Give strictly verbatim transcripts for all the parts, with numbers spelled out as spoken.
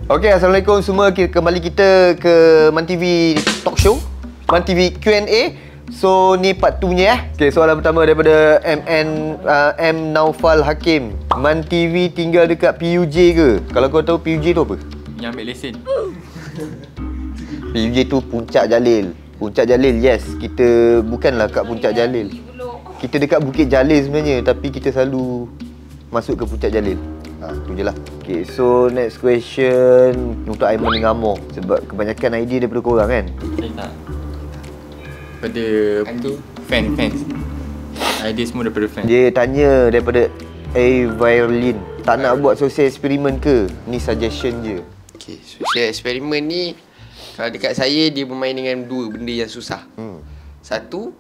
Okey, Assalamualaikum semua. Kembali kita ke Man T V Talk Show, Man T V Q and A. So ni part two nya eh. Okey, soalan pertama daripada M N uh, M Naufal Hakim. Man T V tinggal dekat P U J ke? Kalau kau tahu P U J tu apa? Yang ambil lesen. P U J tu Puncak Jalil. Puncak Jalil, yes. Kita bukanlah kat Puncak Jalil. Kita dekat Bukit Jalil sebenarnya, tapi kita selalu masuk ke Puncak Jalil. Ha, tu je lah. Okay, so next question untuk Aiman dengan Amor. Sebab kebanyakan idea daripada korang kan? Eh tak. Daripada apa tu? Fan, fans. Idea semua daripada fans. Dia tanya daripada A. Violin. Tak nak buat social eksperimen ke? Ni suggestion je. Okay, social eksperimen ni kalau dekat saya dia bermain dengan dua benda yang susah. Hmm. Satu,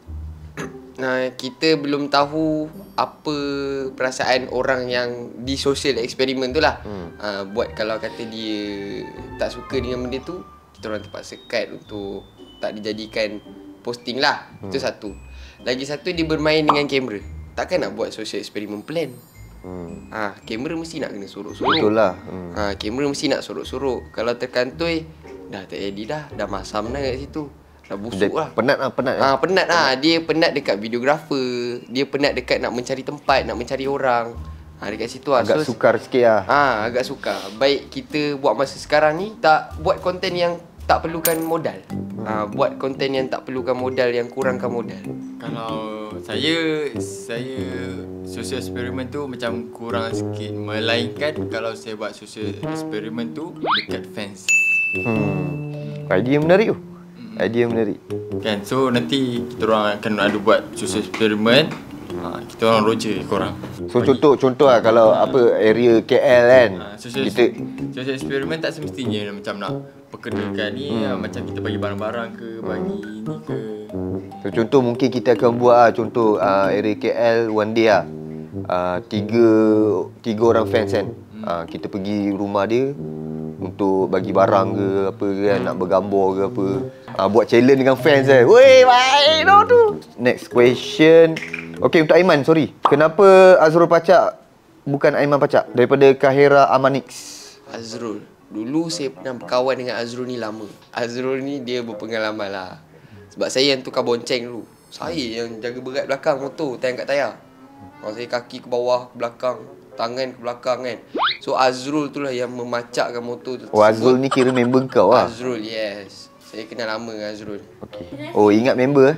nah, kita belum tahu apa perasaan orang yang di social eksperimen tu lah. Hmm. Uh, buat kalau kata dia tak suka dengan benda tu, kita orang terpaksa cut untuk tak dijadikan posting lah. Hmm. Itu satu. Lagi satu, dia bermain dengan kamera. Takkan nak buat social eksperimen plan. Hmm. Ha, kamera mesti nak kena sorok-sorok. Betul lah. Hmm. Ha, kamera mesti nak sorok-sorok. Kalau terkantoi, dah tak jadi dah. Dah masam dah kat situ. Dah busuk lah. Penat lah, penat lah. Ah, penat lah. Dia penat dekat videographer. Dia penat dekat nak mencari tempat, nak mencari orang. Ah, dekat situ lah. Agak so, sukar sikit lah. Ah, agak sukar. Baik kita buat masa sekarang ni, tak buat konten yang tak perlukan modal. Ah, buat konten yang tak perlukan modal, yang kurangkan modal. Kalau saya, saya social eksperimen tu macam kurang sikit. Melainkan kalau saya buat social eksperimen tu dekat fans. Hmm. Idea menarik tu. Idea menarik. Kan, so nanti kita orang akan ada buat social eksperimen. Ha, kita orang roger korang. So contoh contoh lah kalau apa area K L kan. Ha, social, kita social eksperimen tak semestinya macam nak perkenalkan ni, hmm. ha, macam kita bagi barang-barang ke, bagi ni ke. So contoh mungkin kita akan buat ah contoh uh, area K L one day ah. Uh, tiga tiga orang fans kan. Hmm. Uh, kita pergi rumah dia untuk bagi barang ke apa kan, nak bergambar ke apa. Ha, buat challenge dengan fans kan. Weh, baik no tu. Next question. Okey, untuk Aiman, sorry. Kenapa Azrul Pacak bukan Aiman Pacak? Daripada Kahira Amanix. Azrul. Dulu saya pernah berkawan dengan Azrul ni lama. Azrul ni dia berpengalaman lah. Sebab saya yang tukar bonceng dulu. Saya yang jaga berat belakang motor, tayang kat tayar. Kalau saya kaki ke bawah, ke belakang, tangan ke belakang kan. So Azrul tu lah yang memacakkan motor tu. Oh, Azrul ni kira member kau lah? Azrul, yes. Saya kenal lama dengan Azrul. Okay. Oh, ingat member eh?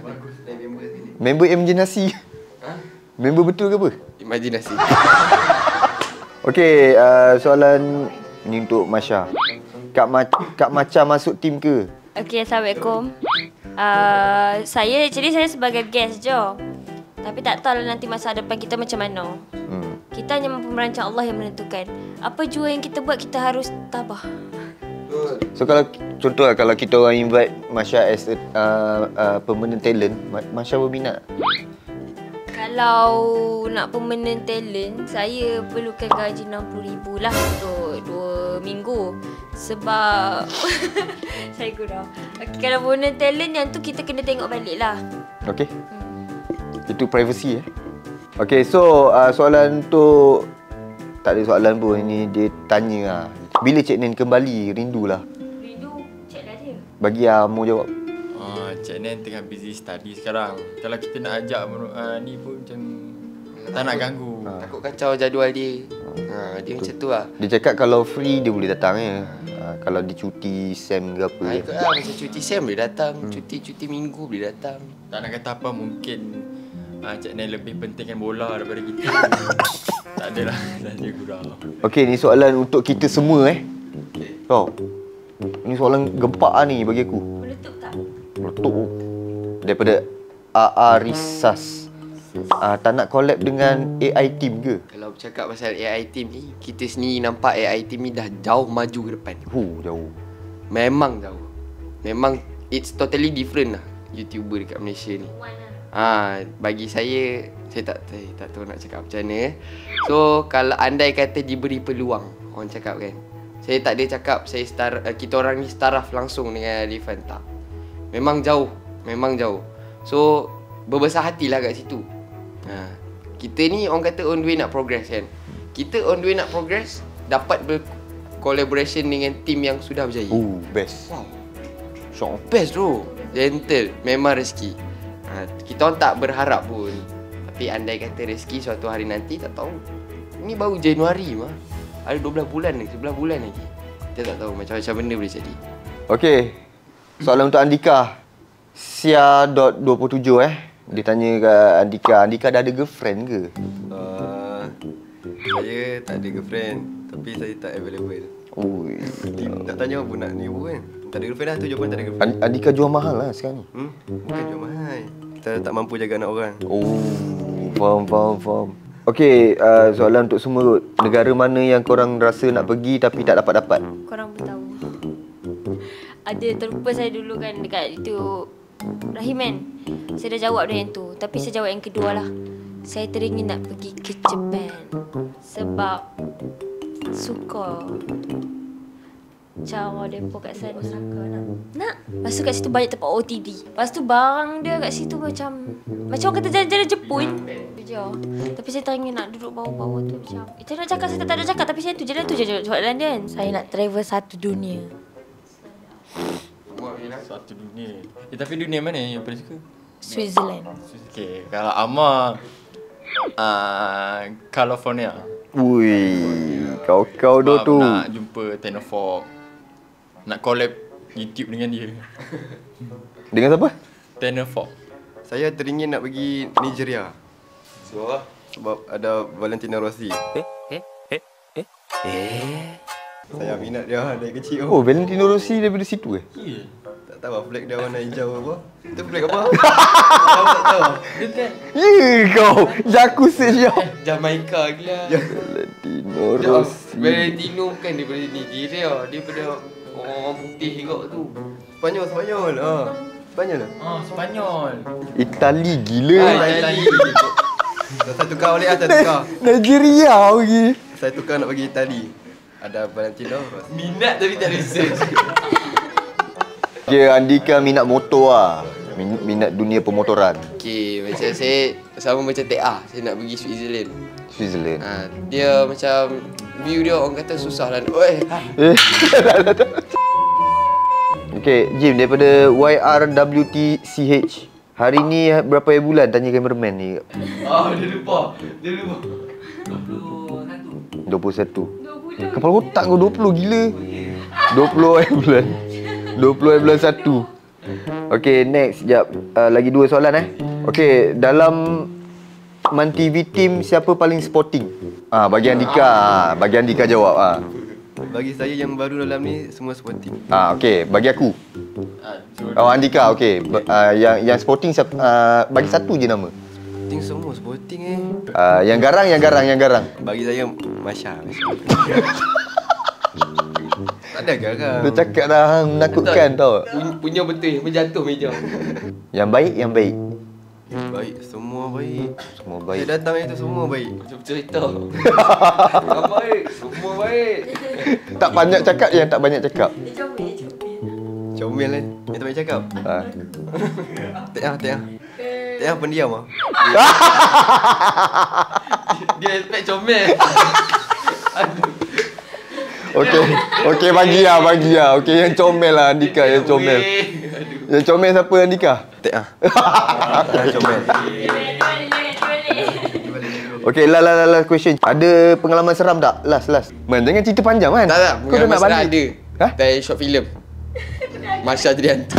Member Imajinasi. Ha? Member betul ke apa? Imajinasi. Okey, uh, soalan ni untuk Masya. Kak, Ma Kak Macha masuk tim ke? Okey, Assalamualaikum. Uh, saya, jadi saya sebagai guest je. Tapi tak tahu lah nanti masa depan kita macam mana. Hmm. Kita hanya mampu merancang, Allah yang menentukan. Apa jua yang kita buat, kita harus tabah. So kalau contoh lah, kalau kita orang invite Masya as a uh, uh, permanent talent, Masya berminat? Kalau nak permanent talent, saya perlukan gaji enam puluh ribu lah untuk dua minggu. Sebab saya gurau. Okay, kalau permanent talent yang tu kita kena tengok balik lah. Okay. Hmm. Itu privacy eh. Okay, so uh, soalan tu tak ada soalan pun. Ini dia tanya lah. Bila Cik Nen kembali? Rindulah. Rindu, Cik dah dia. Bagi Amo jawab. Uh, Cik Nen tengah busy study sekarang. Kalau kita nak ajak uh, ni pun macam tak nak ganggu. Ha. Takut kacau jadual dia. Ha, dia macam tu lah. Dia cakap kalau free dia boleh datang ya. Ha, kalau dia cuti Sam ke apa. Ha, ikutlah macam cuti Sam boleh datang. Hmm. Cuti-cuti minggu boleh datang. Tak nak kata apa, mungkin uh, Cik Nen lebih pentingkan bola daripada kita. Tak adalah, saja gurau. Okey, ni soalan untuk kita semua eh. Okey. Kau. Ni soalan gempak ah ni bagi aku. Meletup tak? Meletup. Daripada A A Risas. Ah, tak nak collab dengan A I team ke? Kalau bercakap pasal A I team ni, kita sendiri nampak A I team ni dah jauh maju ke depan. Huh, jauh. Memang jauh. Memang it's totally different lah YouTuber dekat Malaysia ni. Ah, ha, bagi saya, saya tak saya tak tahu nak cakap macam mana. So, kalau andai kata diberi peluang, orang cakap kan. Saya tak ada cakap saya star, kita orang ni staraf langsung dengan Rifan, tak. Memang jauh, memang jauh. So, berbesar hatilah kat situ. Ha, kita ni orang kata on the way nak progress kan. Kita on the way nak progress, dapat ber, collaboration dengan tim yang sudah berjaya. Oh, best. Wow. Syok. Best bro. Gentle. Memang rezeki. Ha, kita orang tak berharap pun. Tapi andai kata rezeki suatu hari nanti, tak tahu. Ini baru Januari mah. Ada dua belas bulan lagi, sebelas bulan lagi. Kita tak tahu macam-macam benda boleh jadi. Okey. Soalan untuk Andika. Sia dot dua puluh tujuh eh. Dia tanya ke Andika, Andika dah ada girlfriend ke? Uh, saya tak ada girlfriend, tapi saya tak available. Oi. Tak tanya apa nak ni kan? Tak ada girlfriend dah tu jawapan tak ada girlfriend. An- Andika jual mahal lah sekarang ni. Hmm? Bukan jual mahal. Kita tak mampu jaga anak orang. Oh, faham, faham, faham. Okey, uh, soalan untuk semua. Negara mana yang korang rasa nak pergi tapi tak dapat-dapat? Korang pun tahu. Ada terlupa saya dulu kan dekat itu Rahim kan. Saya dah jawab dah yang tu. Tapi saya jawab yang kedua lah. Saya teringin nak pergi ke Japan. Sebab suka cara depa kat sana. Nak. Nak. Lepas tu kat situ banyak tempat O T D. Lepas tu barang dia kat situ macam macam orang kata jalan-jalan Jepun. Tu je. Tapi saya teringin nak duduk bawah-bawah tu macam. Eh, saya nak cakap, saya tak ada cakap. Tapi saya tu jalan tu je soalan dia kan. Saya nak travel satu dunia. Satu dunia. Eh, tapi dunia mana yang paling suka? Switzerland. Okay, kalau Amar uh, California. Ui, kau-kau dah Sebab tu. nak jumpa Tenofok. Nak collab YouTube dengan dia. Dengan siapa? Tenofok. Saya teringin nak pergi Nigeria. Sebab apa? Sebab ada Valentino Rossi. Eh? Eh? Eh? Eh? Eh? Saya minat dia dari kecil. Oh, Valentino Rossi daripada situ eh? Yeah. Tak tahu lah flag dia warna hijau apa. Itu flag apa? Tahu tak tahu. Ya kau, jaku saja. Jamaica gila. Valentino Dia, Rossi. Valentino bukan daripada Nigeria. Dia daripada orang putih juga tu. Spanyol, Spanyol. Ha. Spanyol lah. Oh, Spanyol. Itali gila. Ah, Itali. Saya tukar balik lah, saya tukar. Nigeria pergi. Saya tukar nak pergi Itali. Ada Valentino Rossi. Minat tapi tak research. Okay, Andika minat motor lah. Min- Minat dunia pemotoran. Okay, macam saya sama macam T A. Saya nak pergi Switzerland. Switzerland. Ha, dia macam view dia orang kata susah lah. Oi, ha. Eh. Okay, Jim daripada Y R W T C H. Hari ni berapa bulan tanya cameraman ni? Oh, dia lupa. Dia lupa. dua puluh satu. Kepala otak kau dua puluh gila. dua puluh bulan. dua puluh bulan satu. Okay, next. Sekejap. Uh, lagi dua soalan eh. Okay, dalam Man T V team siapa paling sporting? Ah, bagi Andika. Ah, bagi Andika jawab ah. Bagi saya yang baru dalam ni semua sporting. Ah, okay, bagi aku. Ah, Oh, Andika, okay. Uh, yang yang sporting siapa? Uh, bagi satu je nama. Sporting semua sporting eh. Uh, yang garang, yang garang, yang garang. Bagi saya Masya. Tak ada garang. Dia cakap dah menakutkan tau. Punya, punya betul, menjatuh meja. Yang baik, yang baik. Baik, semua baik. Semua Saya baik. datang itu semua baik. Macam cerita. Tak baik, semua baik. Tak banyak cakap, yang tak banyak cakap. Comel kan. Yang tak banyak cakap. Ah. Tengah, tengah. Tengah pendiam ah. Dia expect comel. Okey. Okey, bagi lah, bagi lah. Okey, yang comel lah Andika, yang comel. Yang comel siapa Andika? Tengah. Comel. Okey, last, last, last question. Ada pengalaman seram tak? Last, last. Man, jangan cerita panjang kan? Tak tak, Kau dah nak masalah balik. ada. Ha? Dari short film. Marsha jadi hantu.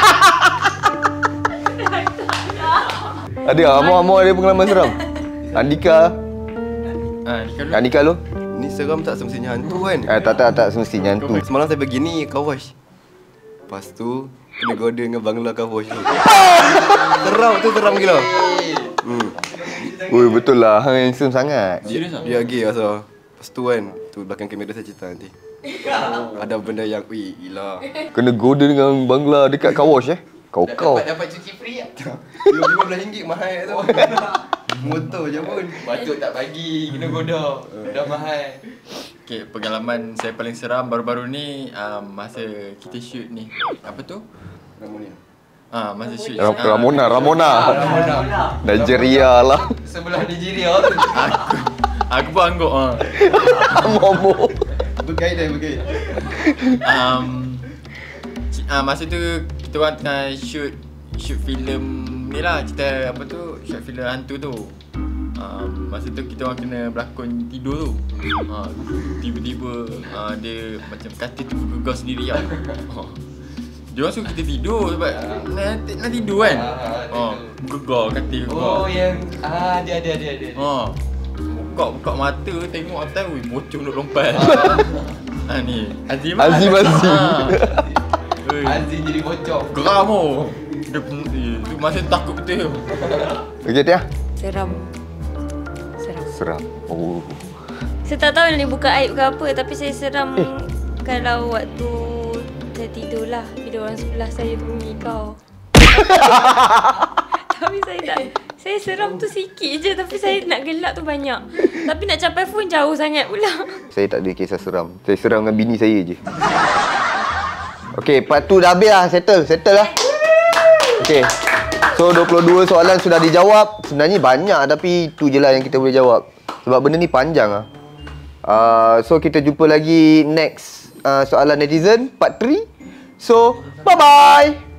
Ada, Amor-Amor ada pengalaman seram? Andika? Ah, ni kalau Andika lu? Ni seram tak semestinya hantu kan? Eh, tak, tak, tak semestinya hantu. Semalam saya pergi ni car wash. Lepas tu kena goda dengan bangla car wash tu. Seram tu seram gila. Hmm. Ui, betul lah. Hang handsome sangat. serius ah? Dia lagi rasa. Lepas tu kan, tu belakang kamera saya cerita nanti. Ada benda yang, ui, gila. Kena goda dengan bangla dekat car wash eh. Kau-kau. Dapat dapat cuci free tak? lima belas ringgit mahal tu. Motor je pun. Patut tak bagi, kena goda. Dah mahal. Okay, pengalaman saya paling seram baru-baru ni um, masa kita shoot ni. Apa tu? Ramonia. Ah, masa shoot. Ram- Ramona, Ramona. Ramona. Nigeria lah. Sebelah Nigeria tu. Aku pun angguk ah. Momo. Berkaitan, berkaitan. um, uh, Masa tu kita orang tengah shoot Shoot filem ni lah, cerita apa tu, short filem hantu tu. um, Masa tu kita orang kena berlakon tidur tu. uh, Tiba-tiba uh, dia macam katil tu bergegar sendiri tau. uh. Dia orang suruh kita tidur sebab nak, nak tidur kan. Oh, gegar katil gegar. Oh yang ah dia ada dia ada. Ha. Buka buka mata tengok atas, weh bocong duk lompat. Ha ni, Azim. Azim, Azim. Ha. Azim jadi bocong. Geram oh. Dia tu masa takut betul. Okey Tia. Seram. Seram. Seram. Oh. Saya tak tahu nak buka aib ke apa, tapi saya seram eh. Kalau waktu saya tidur lah, tidur orang sebelah saya bunyi kau. Tapi saya tak, saya seram tu sikit je, tapi saya nak gelak tu banyak. Tapi nak capai phone jauh sangat pula. Saya tak ada kisah seram. Saya seram dengan bini saya je. Okey, part tu dah habis lah. Settle, settle lah. Okey. So dua puluh dua soalan sudah dijawab. Sebenarnya banyak, tapi tu je lah yang kita boleh jawab. Sebab benda ni panjang lah. Uh, so kita jumpa lagi next uh, soalan netizen part tiga. So bye bye.